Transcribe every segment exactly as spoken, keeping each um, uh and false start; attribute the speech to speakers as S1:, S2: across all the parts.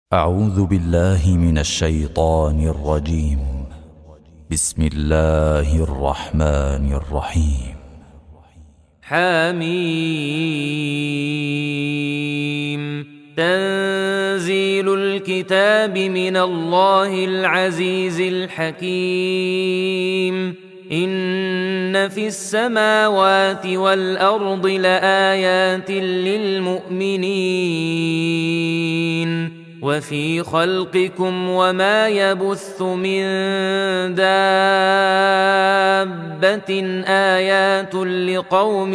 S1: أعوذ بالله من الشيطان الرجيم. بسم الله الرحمن الرحيم.
S2: حميم. تنزيل الكتاب من الله العزيز الحكيم. إن في السماوات والأرض لآيات للمؤمنين وفي خلقكم وما يبث من دابة آيات لقوم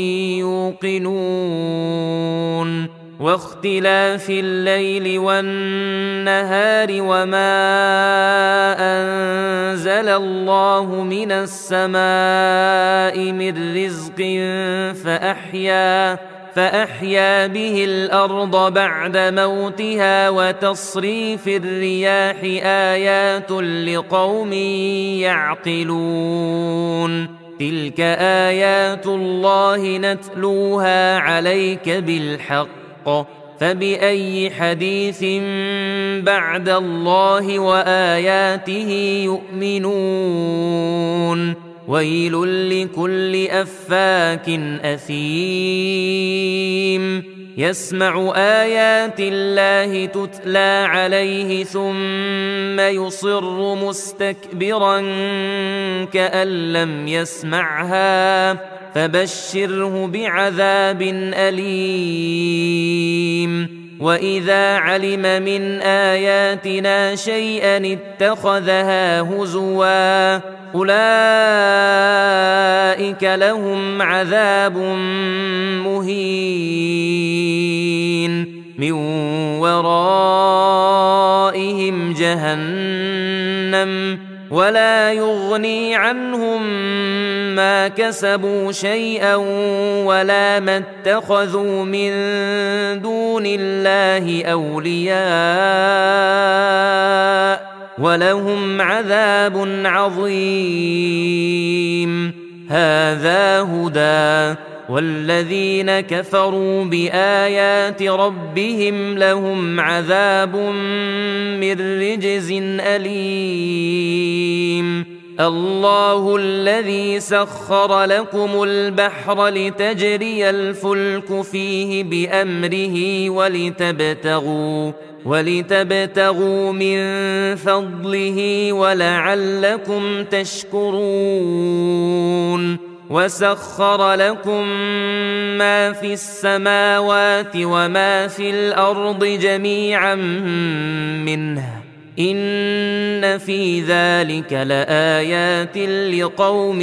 S2: يوقنون واختلاف الليل والنهار وما أنزل الله من السماء من رزق فأحيا فأحيا به الأرض بعد موتها وتصريف الرياح آيات لقوم يعقلون تلك آيات الله نتلوها عليك بالحق فبأي حديث بعد الله وآياته يؤمنون ويل لكل أفاك أثيم يسمع آيات الله تتلى عليه ثم يصر مستكبرا كأن لم يسمعها فبشره بعذاب أليم وإذا علم من آياتنا شيئا اتخذها هزوا أولئك لهم عذاب مهين من ورائهم جهنم ولا يغني عنهم ما كسبوا شيئا ولا ما اتخذوا من دون الله أولياء ولهم عذاب عظيم هذا هدى والذين كفروا بآيات ربهم لهم عذاب من رجز أليم الله الذي سخر لكم البحر لتجري الفلك فيه بأمره ولتبتغوا ولتبتغوا من فضله ولعلكم تشكرون وسخر لكم ما في السماوات وما في الأرض جميعا منه إن في ذلك لآيات لقوم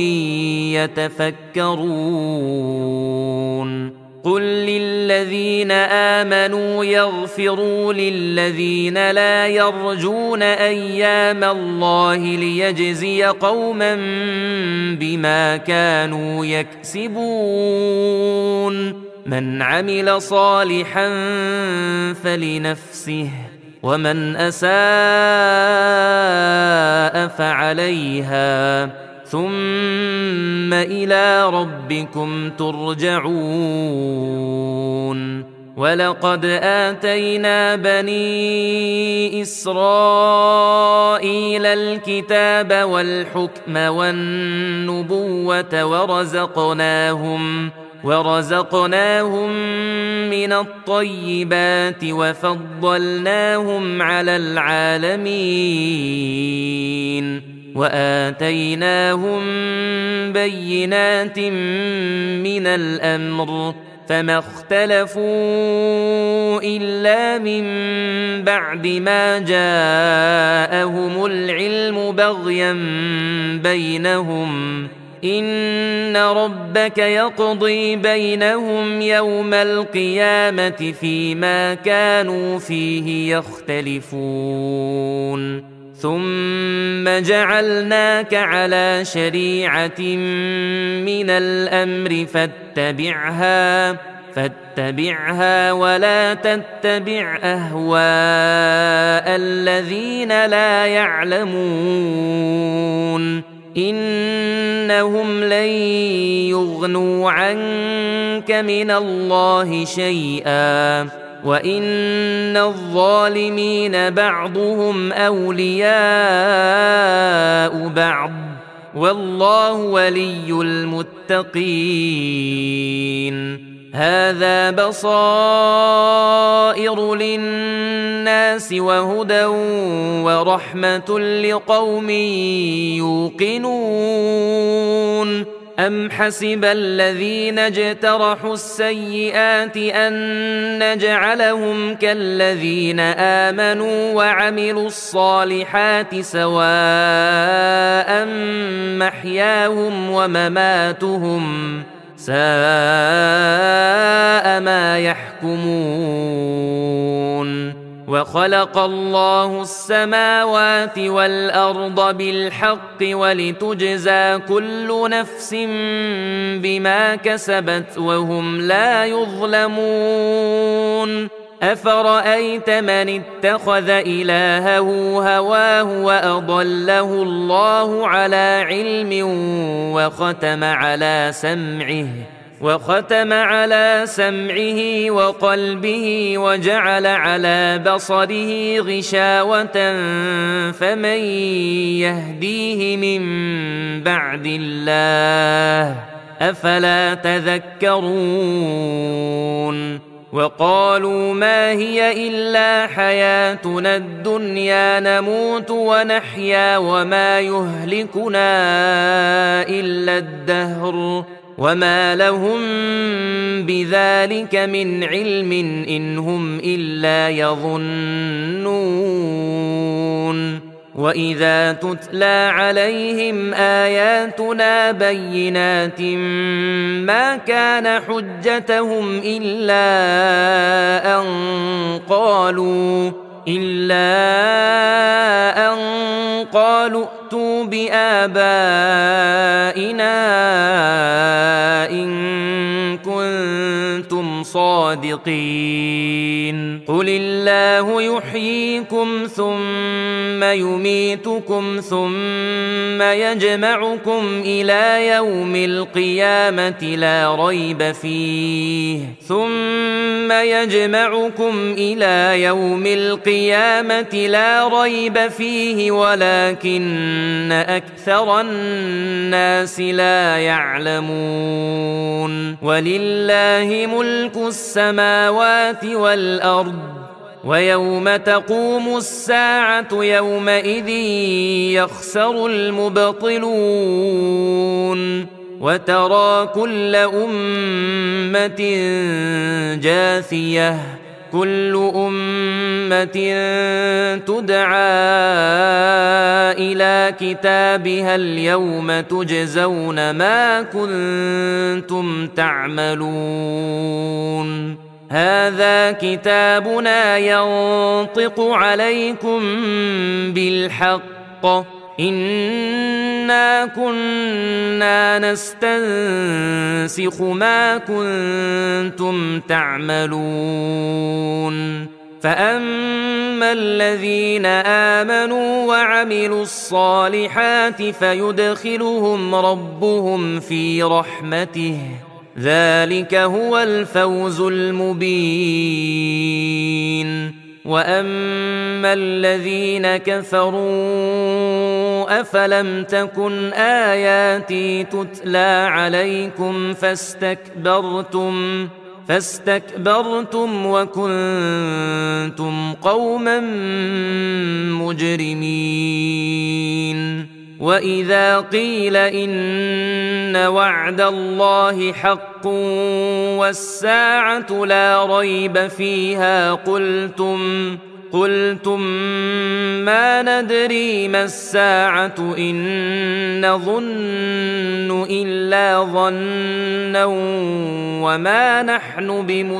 S2: يتفكرون قل للذين آمنوا يغفروا للذين لا يرجون أيام الله ليجزي قوما بما كانوا يكسبون من عمل صالحا فلنفسه ومن أساء فعليها ثم إلى ربكم ترجعون ولقد آتينا بني إسرائيل الكتاب والحكم والنبوة ورزقناهم ورزقناهم من الطيبات وفضلناهم على العالمين وآتيناهم بينات من الأمر فما اختلفوا إلا من بعد ما جاءهم العلم بغيا بينهم إن ربك يقضي بينهم يوم القيامة فيما كانوا فيه يختلفون ثم جعلناك على شريعة من الأمر فاتبعها فاتبعها ولا تتبع أهواء الذين لا يعلمون إنهم لن يغنوا عنك من الله شيئا وإن الظالمين بعضهم أولياء بعض والله ولي المتقين. هذا بصائر للناس وهدى ورحمة لقوم يوقنون. أم حسب الذين اجترحوا السيئات أن نجعلهم كالذين آمنوا وعملوا الصالحات سواء محياهم ومماتهم ساء ما يحكمون. وخلق الله السماوات والأرض بالحق ولتجزى كل نفس بما كسبت وهم لا يظلمون. أفرأيت من اتخذ إلهه هواه وأضله الله على علم وختم على سمعه وختم على سمعه وقلبه وجعل على بصره غشاوة فمن يهديه من بعد الله أفلا تذكرون. وقالوا ما هي إلا حياتنا الدنيا نموت ونحيا وما يهلكنا إلا الدهر وما لهم بذلك من علم إن هم إلا يظنون. وإذا تتلى عليهم آياتنا بينات ما كان حجتهم إلا أن قالوا إلا أن قالوا ائتوا بآبائنا إن كنتم صادقين. قل الله يحييكم ثم يميتكم ثم يجمعكم إلى يوم القيامة لا ريب فيه ثم يجمعكم إلى يوم القيامة لا ريب فيه ولكن أكثر الناس لا يعلمون. ولله ملك السماوات والأرض ويوم تقوم الساعة يومئذ يخسر المبطلون. وترى كل أمة جاثية كل أمة تدعى إلى كتابها اليوم تجزون ما كنتم تعملون. هذا كتابنا ينطق عليكم بالحق إنا كنا نستنسخ ما كنتم تعملون. فأما الذين آمنوا وعملوا الصالحات فيدخلهم ربهم في رحمته ذلك هو الفوز المبين. وأما الذين كفروا أفلم تكن آياتي تتلى عليكم فاستكبرتم فاستكبرتم وكنتم قوما مجرمين. وإذا قيل إن وعد الله حق والساعة لا ريب فيها قلتم قلتم ما ندري ما الساعة إن نظن إلا ظنا وما نحن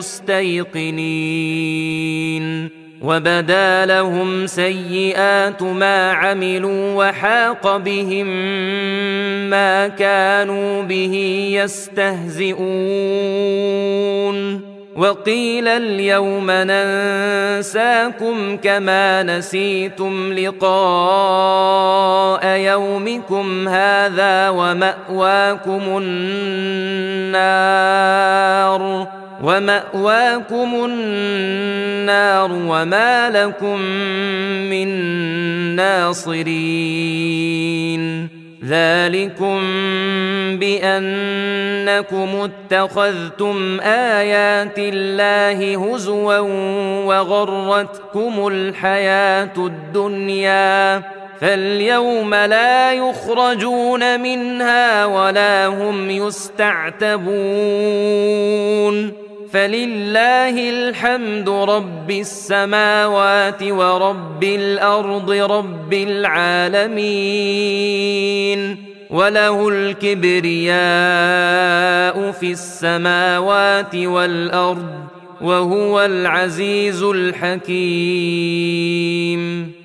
S2: بمستيقنين. وبدا لهم سيئات ما عملوا وحاق بهم ما كانوا به يستهزئون. وقيل اليوم ننساكم كما نسيتم لقاء يومكم هذا ومأواكم النار ومأواكم النار وما لكم من ناصرين ذلكم بأنكم اتخذتم آيات الله هزوا وغرتكم الحياة الدنيا فاليوم لا يخرجون منها ولا هم يستعتبون فلله الحمد رب السماوات ورب الأرض رب العالمين وله الكبرياء في السماوات والأرض وهو العزيز الحكيم.